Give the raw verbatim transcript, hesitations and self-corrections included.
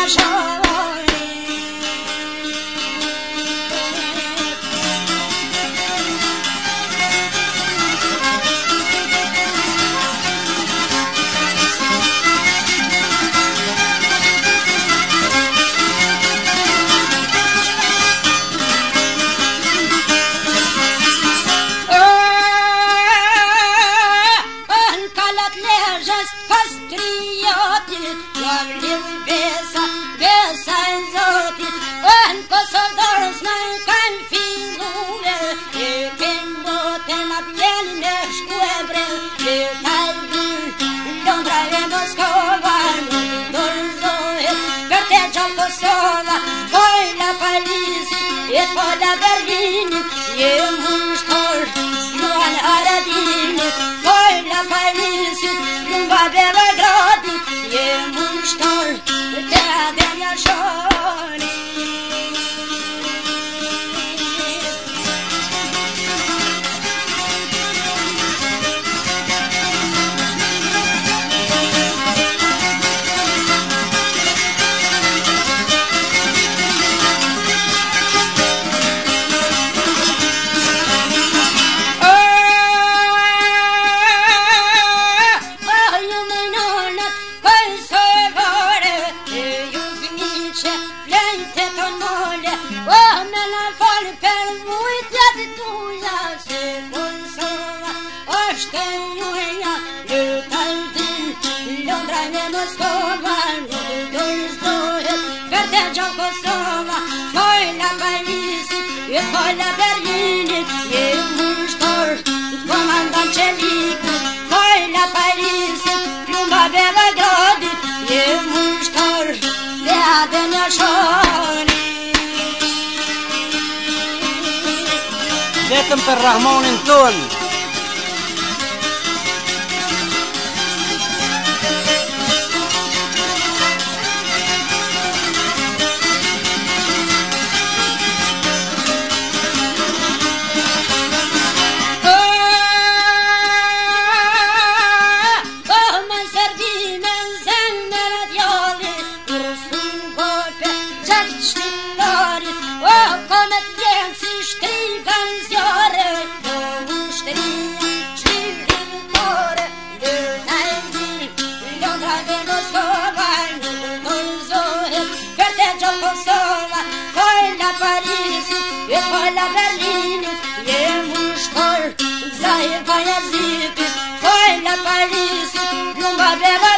E foda Berlin, e muștor, Ioan Aradin, foi la Paris, Lumba Belgrad, e muștor, te avem așa. E foi la Berlin, e muștor, comandant Celic, foi la Paris, Lumba Belgrad, e muștor, de Adeneașoni. Dă-mi pe Rahman în ton. E foi la Berlin, e muștor, Zaie Paia Zipi, foi la Paris, Lumba Belgrad.